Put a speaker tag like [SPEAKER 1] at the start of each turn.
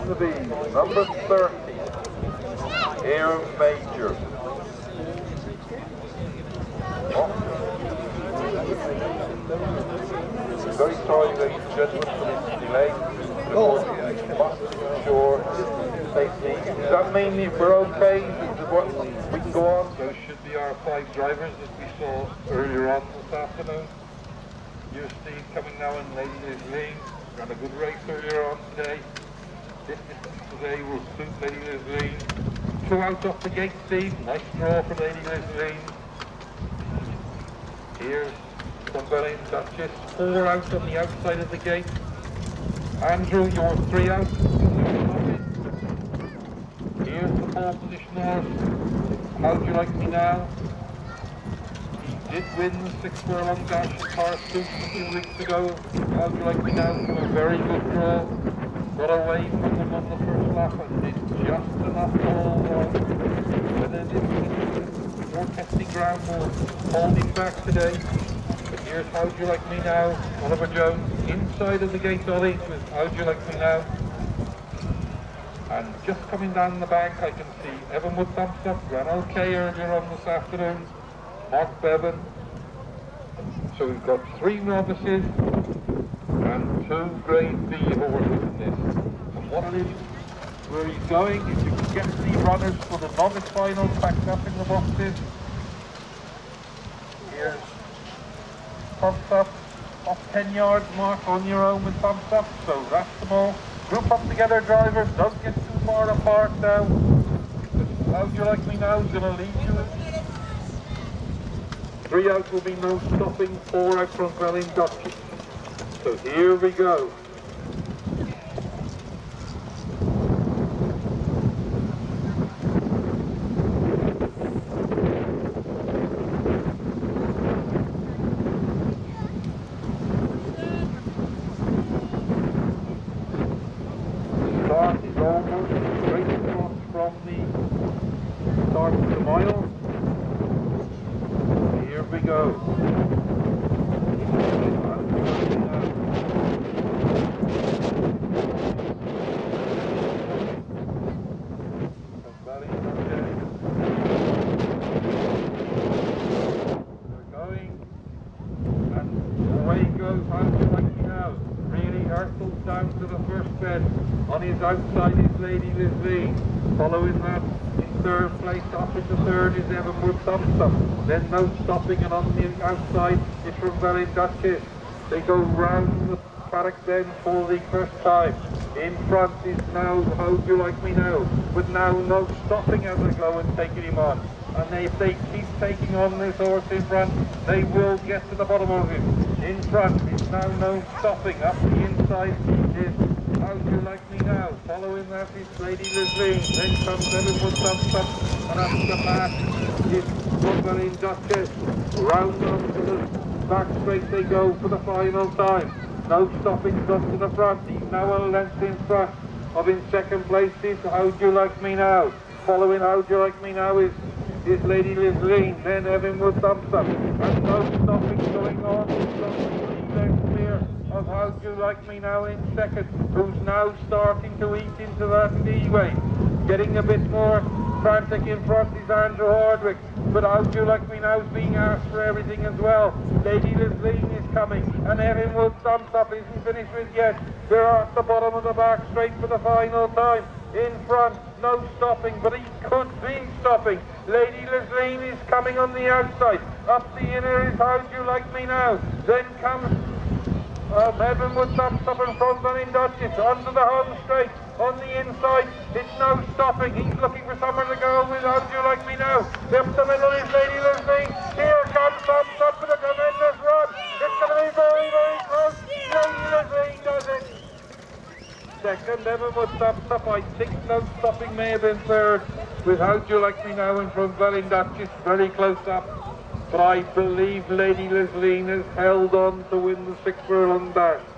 [SPEAKER 1] the bees, number 30, Aaron Major. Very sorry, ladies and gentlemen, for this delay. Must ensure safety. Is that mainly if we're okay? Is it what we can go on? Those should be our 5 drivers that we saw earlier on this afternoon. Here's Steve coming now in Lady Liz Lane. Ran a good race earlier on today. This distance today will suit Lady Liz Lane. 2 out off the gate, Steve. Nice draw for Lady Liz Lane. Here's Clonbelly and Duchess. 4 out on the outside of the gate. Andrew, you're 3 out. Here's the pole positioners. How do you like me now? He did win the 6 furlong dash at Parstooth a few weeks ago. How do you like me now? A very good draw. Got away from them on the first lap and did just enough to hold on. But then it's more testing ground, more holding back today. But here's How Do You Like Me Now, Oliver Jones, inside of the gate Ollie with How Do You Like Me Now. And just coming down the bank I can see Evanwood Thumbs Up, ran okay earlier on this afternoon. Mark Bevan. So we've got 3 novices and 2 grade B horses in this. And what it is, where he's going, if you can get the runners for the novice finals packed up in the boxes. Here's Thumbs Up, off 10 yards mark on your own with Thumbs Up, so that's them all. Group up together, drivers, don't get too far apart now. How Do You Like Me Now is going to lead you. 3 out will be no stopping, 4 out from Clonbelly and Duchess. So here we go. Start is almost straight across from the start of the mile. Here we go. Down to the first bend. On his outside is Lady Liz Lane. Following that in 3rd place, up into 3rd is Evanwood Thumbs Up. Then no stopping, and on the outside is Clonbelly and Duchess. They go round the paddock then for the first time. In front is now How Do You Like Me Now, with now no stopping as they go and taking him on. And if they keep taking on this horse in front, they will get to the bottom of him. In front is now no stopping. Up the inside is How Do You Like Me Now. Following that is Lady Liz Lane. Then comes Evanwood Thumbs Up. And after that is Clonbelly and Duchess. Round onto the back straight they go for the final time. No stopping up to the front. He's now a length in front of in 2nd place is How Do You Like Me Now. Following How Do You Like Me Now is Lady Liz Lane, then Evanwood Thumbs Up, and no stopping going on. Clear of How Do You Like Me Now in 2nd, who's now starting to eat into that leeway. Getting a bit more frantic in front is Andrew Hardwick, but How Do You Like Me Now is being asked for everything as well. Lady Liz Lane is coming, and Evanwood Thumbs Up isn't finished with yet. They're at the bottom of the back straight for the final time. In front, no stopping, but he could be stopping. Lady Liz Lane is coming on the outside. Up the inner is How Do You Like Me Now. Then comes Evanwood Thumbs Up and Clonbelly and Duchess onto the home straight. On the inside, it's no stopping. He's looking for somewhere to go with How Do You Like Me Now. Up the middle is Lady Liz Lane. Here comes Thumbs Up with a tremendous run. It's going to be very, very close. Lady Liz Lane does it. 2nd, Evanwood Thumbs Up. I think no stopping may have been 3rd with How Do You Like Me Now and Clonbelly and Duchess very close up. But I believe Lady Liz Lane has held on to win the 6 furlong dash.